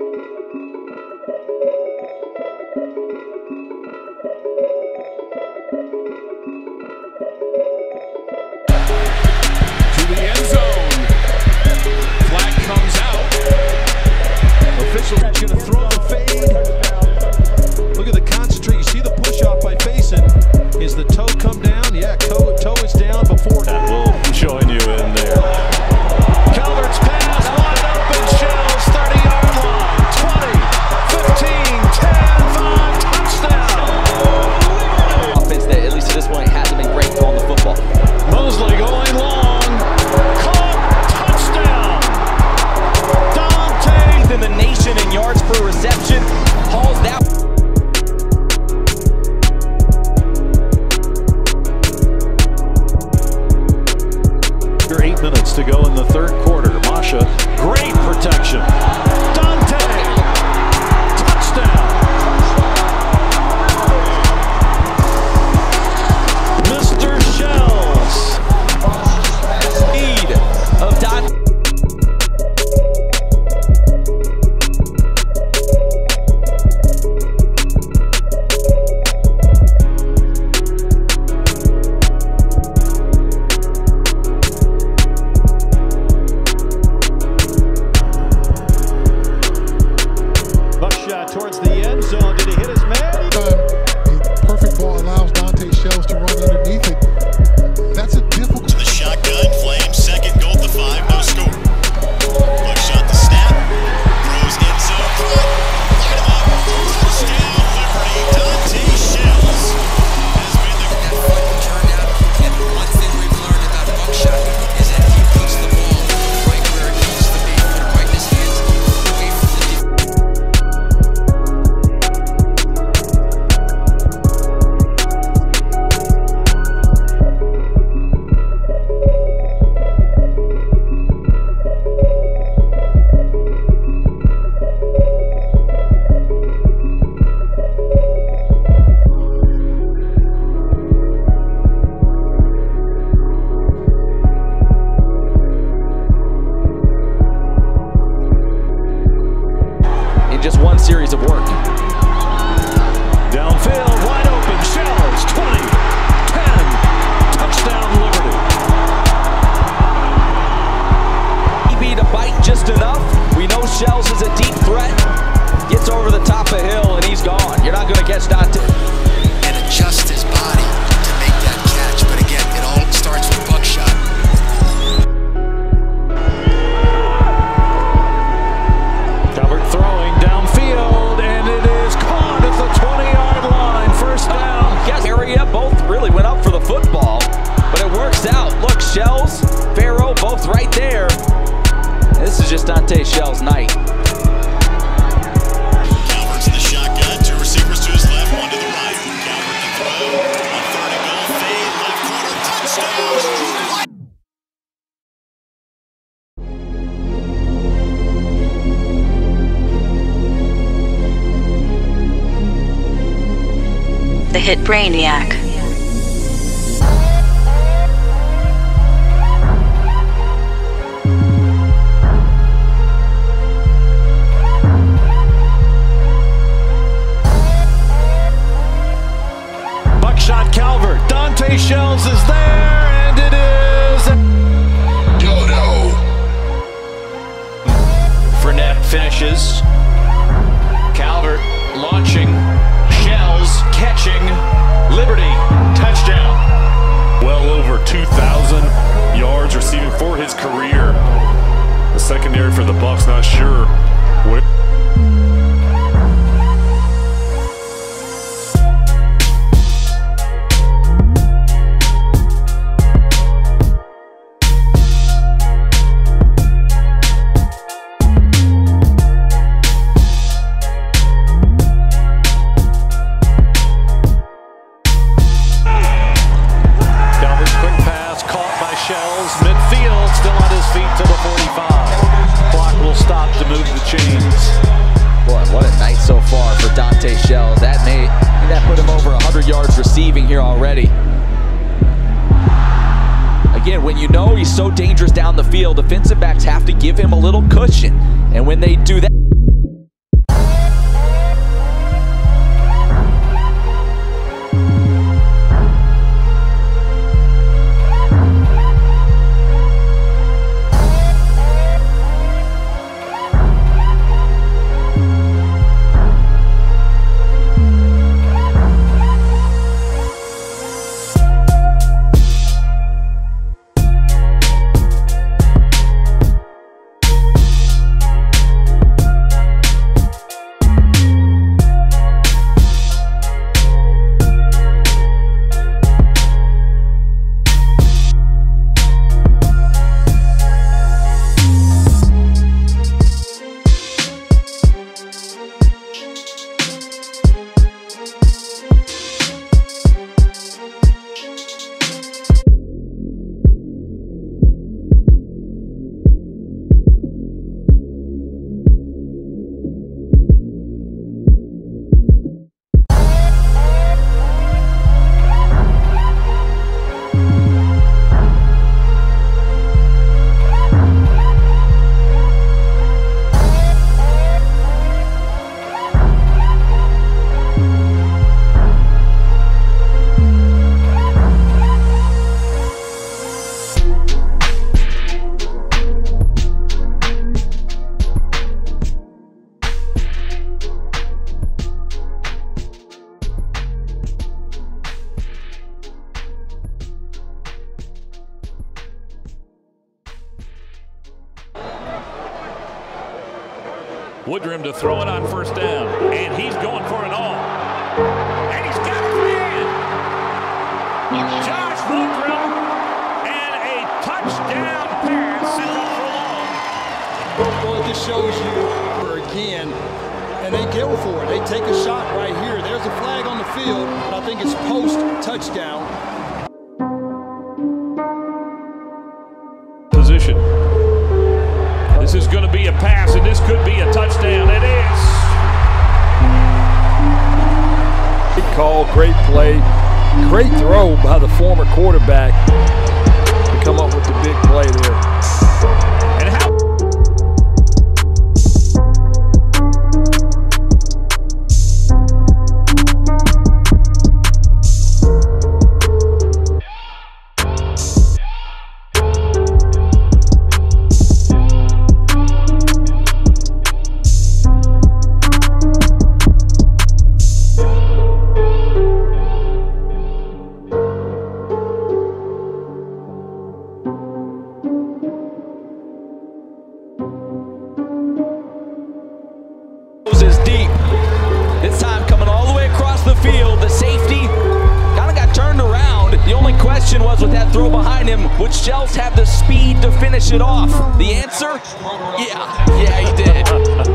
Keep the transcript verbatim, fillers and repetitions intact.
the end zone. Flag comes out. Officials are going to throw the fade. Look at the concentrate. You see the push off by Faison. Is the toe come down? Yeah, toe, toe is down before. That will join you in there. Calvert's pass, wide open, Shells, thirty yard line, twenty, fifteen, ten, five, touchdown. Offense that, at least at this point, hasn't been great throwing the football. Mosley going long. Caught, touchdown. Dante. In the nation in yards per reception, hauls that. Eight minutes to go in the third quarter. Masha, great protection. Dante, touchdown. Mister Shells. Lead of Dante. Towards the end zone. Did he hit his man? Uh, a perfect ball allows Dante Shells to run underneath it. That's a difficult. To the shotgun, Flames second goal at the five, no score. Look shot the snap, throws end zone threat, light him up, touchdown, Liberty. Dante Shells has been the that fucking turned out. And one thing we've learned about Buckshot is that he puts the ball right where it needs to be, put it right in his hands, away from the defense. Just one series of work. Downfield, wide open, Shells, twenty, ten, touchdown Liberty. He beat a bite just enough. We know Shells is a deep threat. Gets over the top of the hill and he's gone. You're not going to catch Dante. And adjust his body to make that catch. But again, it all starts with Buckshot. Calvert throwing downfield, and it is caught at the twenty yard line. First down. Yes, area both really went up for the football, but it works out. Look, Shells, Farrow, both right there. This is just Dante Shells' night. Calvert's in the shotgun, two receivers to his left, one to the right. Calvert to throw, on third and goal, fade, left corner, touchdown. The hit Brainiac. Buckshot Calvert. Dante Shells is there, and it is Dodo. Fournette finishes. Calvert launching. Shells catching. Liberty touchdown. Well over two thousand yards receiving for his career. The secondary for the Bucs not sure where. Shells, midfield, still on his feet to the forty-five. Clock will stop to move the chains. Boy, what a night so far for Dante Shells. That made that put him over one hundred yards receiving here already. Again, when you know he's so dangerous down the field, defensive backs have to give him a little cushion. And when they do that, Woodrum to throw it on first down, and he's going for it all. And he's got his man. Josh Woodrum, and a touchdown pass set up for long. Well, it just shows you again, and they go for it. They take a shot right here. There's a flag on the field, but I think it's post touchdown. Position. This is going to be a pass, and this could be a touchdown. It is. Great call, great play, great throw by the former quarterback to come up with the big play there. And how? Is deep. This time coming all the way across the field. The safety kind of got turned around. The only question was with that throw behind him, would Shells have the speed to finish it off? The answer? Yeah, yeah, he did.